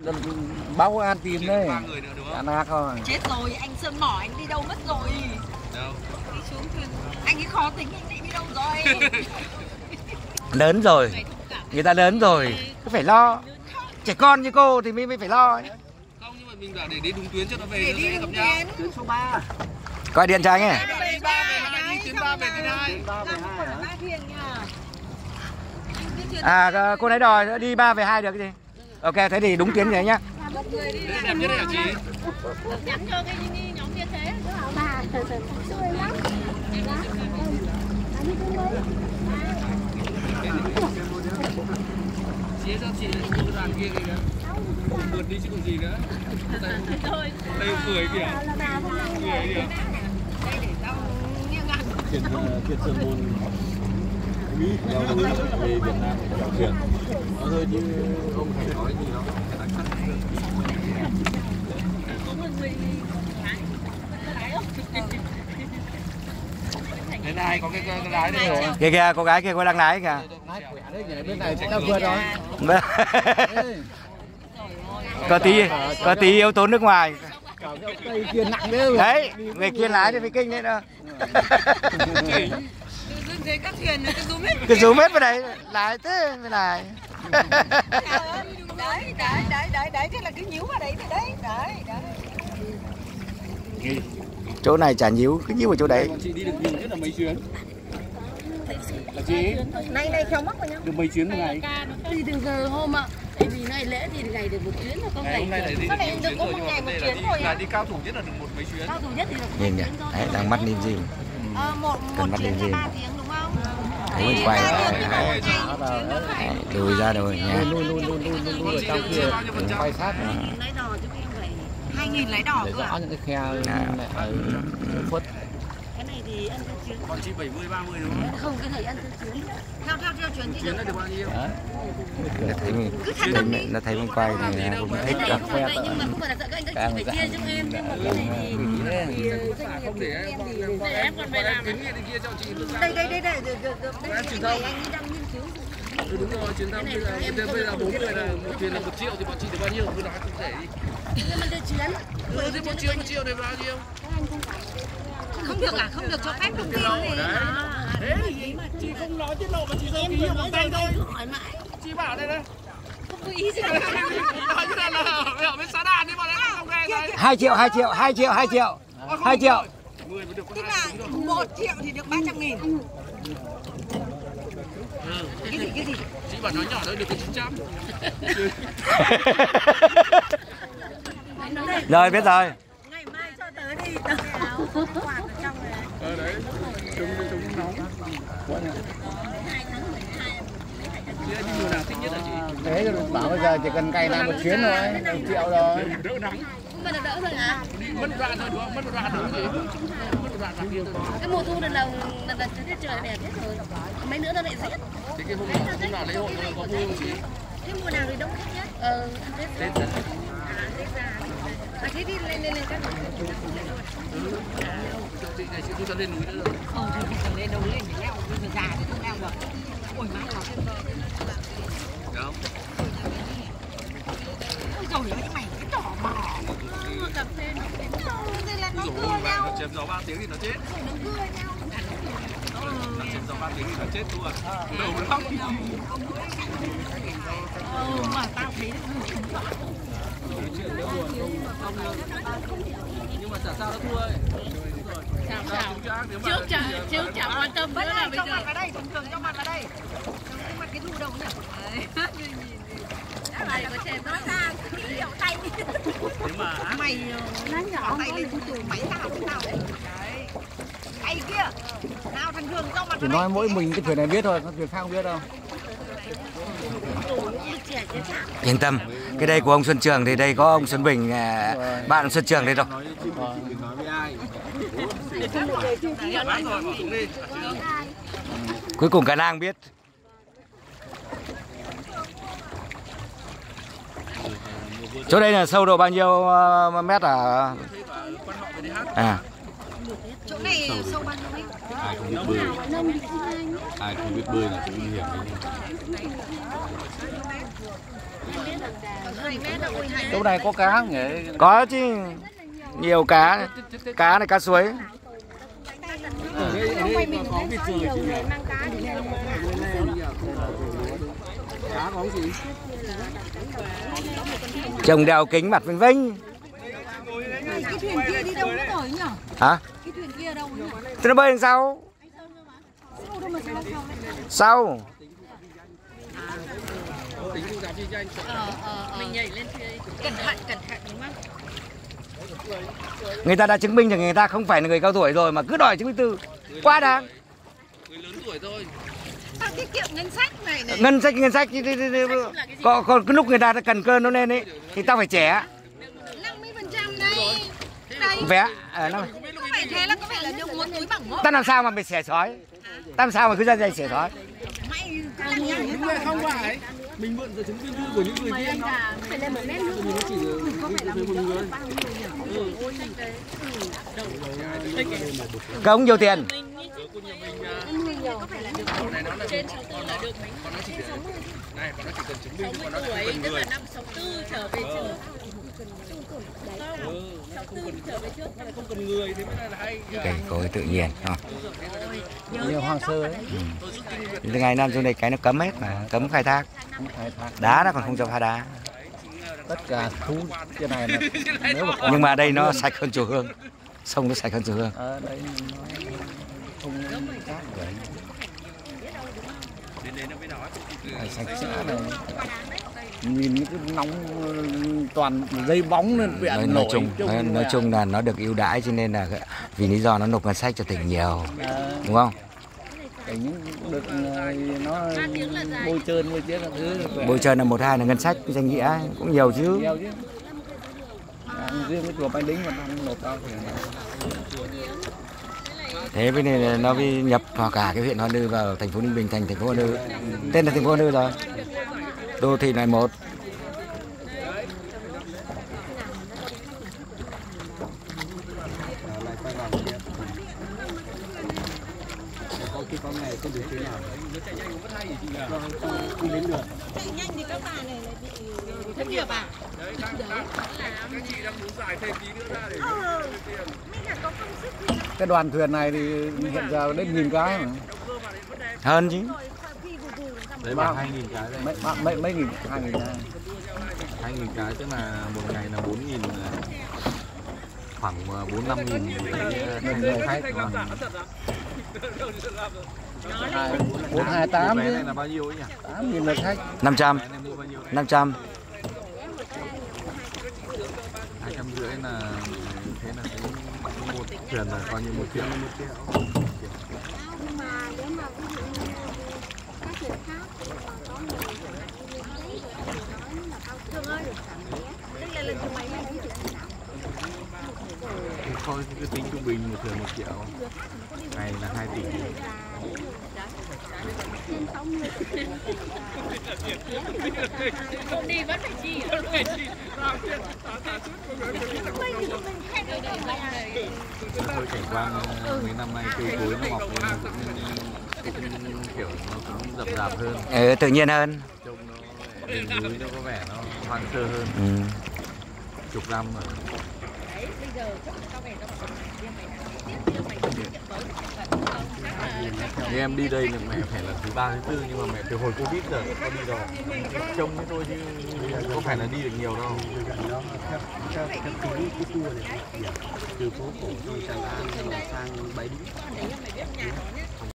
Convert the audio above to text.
Báo An tìm đây. Ăn ác thôi. Chết rồi, anh Sơn Mỏ anh đi đâu mất rồi? Đâu? Đi xuống thuyền. Anh ấy khó tính, anh đi đâu rồi? Lớn rồi, người ta lớn rồi, cứ phải lo. Trẻ con như cô thì mới phải lo. Không, nhưng mà mình bảo để đi đúng tuyến cho nó về Để nó đi dễ gặp đúng nhau. tuyến. Tuyến số 3. Gọi điện cho anh ấy. Đi 3 về 2, đi tuyến 3 về tuyến 2. Tuyến 3 về 2 hả? À, cô nãy đòi đi 3 về 2 được gì? Ok, thế thì đúng tuyến đấy nhá. Đẹp nhất đấy hả chị? Nhắn cho cái nhóm kia thế. Chia cho chị cô đoàn kia kìa. Vượt đi chứ còn gì nữa. Đây cười kìa. Cười kìa. Kiệt Sơn Môn Mỹ về Việt Nam chèo thuyền. Nó thôi chứ ông phải nói gì đó. Đến này có cái lái đây rồi. Kìa kìa, cô gái kia cô đang lái kìa. Lái khỏe đấy, nhảy bên này ta vượt rồi. Có tí yếu tố nước ngoài. Cây kia nặng đấy. Đấy, người kia lái thì phải kinh đấy đó. Các thuyền này Cứ rúm hết vào đấy, lái thế mới lái. Đấy, thế là cứ nhíu vào đấy, đấy. Chỗ này chả nhíu, cứ nhíu ở chỗ đấy. Bọn chị đi được nhiều nhất là mấy chuyến? Là chị? Nay khéo mắc vào nhau. Được mấy chuyến một ngày? Đi từ giờ hôm ạ. Tại vì ngày lễ thì ngày được một chuyến mà có Ngày hôm nay lại đi Sao lại được được có một ngày một chuyến thôi là ạ? đi cao thủ nhất là được mấy chuyến. cao thủ nhất thì được Nhìn nhỉ, đấy, đang mắt nhìn gì. Một mắt chuyến lên là gì. 3 tiếng đúng không? Đấy, mình quay Đấy, lùi ra rồi nhá. Luôn ở trong kia quay sát. lấy đò chứ em phải 2.000 lấy đỏ Để cơ rõ ạ? những cái khe ở khuất. cái này thì ăn theo chuyến. Bọn chị 70 30 đúng không? Không, cái này ăn theo chuyến. Theo chuyến thì Chuyến là được bao nhiêu? Nó thấy mình quay thì cũng thích Cái này cả. không phải vậy nhưng mà không phải là sợ các anh chị phải chia cho em. Nhưng mà cái này thì Không để em còn phải làm kiến nghị kia cho chị được. đây anh ấy đang nghiên cứu. Đúng rồi, chuyến thăm bây giờ 4 người là một thuyền là 1 triệu thì bọn chị được bao nhiêu? Cứ nói không rẻ đi. nhưng mà theo chuyến. Thì 1 triệu này bao nhiêu? Không được à? Không được cho phép thông tin gì. Thế thì chị không nói tiết lộ mà chị không ký vào tay thôi. Hỏi mãi. Chị bảo đây đây. Không có ý gì. Nói như là ở bên xã đàn đi bọn em không nghe đây. 2 triệu. 2 triệu. 10 mới được có Tức 2 là 1 triệu thì được 300.000. Cái gì? Chị bảo nói nhỏ thôi được có 900. Rồi biết rồi. Ngày mai cho tới đi. Quạt ở trong này. Đấy. Chúng nóng. Chị đi mùa nào thích nhất hả chị? Thế rồi bảo bây giờ chỉ cần cày làm một chuyến thôi, 1 triệu rồi. Đỡ nắng. Nhưng mà là đỡ thôi hả? Mất một đoạn thôi đúng không? Mất một đoạn đúng gì? Mất một đoạn bao nhiêu thôi. Cái mùa thu này là trời đẹp hết rồi. Mấy nữa nó lại rét. Thế cái hôm nào lễ hội có vui không chị? Thế mùa nào thì đông khách nhất? Ăn Tết. Tết thật. Tết ra. Thế đi lên các Cho chị ngày xưa chúng ta lên núi nữa rồi. thì phải lên đâu lên để leo, bây giờ già thì không leo được. Ôi má nó. Đâu? Ôi trời ơi, mày cái trò mò. Cà phê nó đây là nó cưa nhau. Nó chém gió 3 tiếng thì nó chết. Nó cưa nhau. Nó chém gió 3 tiếng thì nó chết luôn. Đầu lắm. Mà tao thấy Nhưng mà chả sao nó thua ấy. Chứ chả quan tâm nữa là bây cho giờ. mặt vào đây, thường cho mặt vào đây. Cái mặt cái thu đầu nhỉ? Này có chèn Nó ra cái hiệu tay đi. Thế mà Mày nhỏ tay lên từ máy nào thế nào đấy. Đấy. Tay kia. Nào thằng Thường cho mặt Chỉ vào nói đây. mỗi mình cái thuyền này biết thôi, các thuyền khác không biết đâu. Yên tâm, cái đây của ông Xuân Trường thì đây có ông Xuân Bình, bạn Xuân Trường đây rồi. đừng nói với ai. Bán rồi, bỏ xuống đi. Cuối cùng cả Nang biết. Chỗ đây là sâu độ bao nhiêu mét à? À. Chỗ này sâu bao nhiêu mét? Ai không biết bơi, ai không biết bơi là cũng nguy hiểm đấy. Chỗ này có cá nhỉ? Có chứ, nhiều cá, cá này cá suối. Ở đây có vịt trời chị nhỉ? Cá có gì? Chồng đeo kính mặt vinh vinh. Cái thuyền kia đi đâu mất rồi nhỉ? Hả? Cái thuyền kia đâu nhỉ? Thế nó bơi đằng sau. Sao đâu mà sao Sau. mình nhảy lên thuyền. Cẩn thận đúng không? Người ta đã chứng minh rằng người ta không phải là người cao tuổi rồi mà cứ đòi chứng minh thư. Quá đáng. Người lớn tuổi thôi. Sao tiết kiệm ngân sách này này. Ngân sách còn cái lúc người ta cần cơn nó lên ấy thì tao phải trẻ. 50% đây. Đây. Vé Có phải thế là có phải là được muốn túi bằng mộ. ta làm sao mà bị xẻ sói? Ta làm sao mà cứ ra dây xẻ sói? Mày cái là Đúng rồi, không phải. Mình mượn giấy chứng minh thư của những người kia nó. Phải lên một mét nữa. Nó chỉ được một người. Các ông nhiều tiền. Này nó là trên 64 là được mấy. Còn nó chỉ được. Này, còn nó chỉ cần chứng minh còn nó không cần Tức người. là năm 64 trở về trước. 64 trở về trước. Không cần người thế mới là hay. Cây cối tự nhiên. Nhiều hoang sơ ấy. Từ ngày năm xuống đây cái nó cấm hết mà, cấm khai thác. Đá nó còn không cho phá đá. Tất cả thú cái này là nếu mà Nhưng mà đây nó sạch hơn chùa Hương. Sông nó sạch hơn chùa Hương. ở đây không khác vậy. Sạch sẽ này. Nhìn những cái nóng toàn dây bóng nên viện Nói chung là nó được ưu đãi cho nên là vì lý do nó nộp ngân sách cho tỉnh nhiều, đúng không? Được nó bôi trơn các thứ. Bôi trơn là 1-2 là ngân sách danh nghĩa cũng nhiều chứ. Nhiều chứ. Riêng cái chùa Bái Đính mà đang nộp cao thì Thế với nên nó mới nhập vào cả cái huyện Hoa Lư vào thành phố Ninh Bình thành phố Hoa Lư. Tên là thành phố Hoa Lư rồi. Đô thị này một. Có khi con này không được thế nào. Không đến được. chạy nhanh thì các bà này lại bị thất nghiệp à? đấy, các chị đang muốn giải thêm tí nữa ra để Mình là có công sức thì cái đoàn thuyền này thì hiện giờ đến 1000 cái mà. Hơn chứ. Đấy mà 2.000 cái đây. Mấy nghìn 2.000 cái. 2.000 cái tức là một ngày là 4.000, khoảng 4-5.000 Người khách 428 vé chứ. này là bao nhiêu ấy nhỉ? 8.000 lượt khách. 500. Vé này mua bao nhiêu? 500. 250 là thế là cái một thuyền là coi như 1 triệu. Nhưng mà nếu mà ví dụ như các thuyền khác có người nói là cao Thương ơi, đây là lần thứ mấy mà đi thuyền nào? Thôi cứ tính trung bình một thuyền 1 triệu. Ngày là 2 tỷ. Trên 60. không đi vẫn phải chi. Thôi cảnh quan mấy năm nay cây cối nó mọc lên cũng kiểu nó cũng rậm rạp hơn. Tự nhiên hơn. Trông nó rừng núi nó có vẻ nó hoang sơ hơn. Chục năm rồi. Thì em đi đây là mẹ phải lần thứ 3 thứ 4 nhưng mà mẹ từ hồi Covid giờ có đi đâu. Trông thế thôi chứ có phải là đi được nhiều đâu. Theo cái tour này từ phố cổ sang Bái Đính.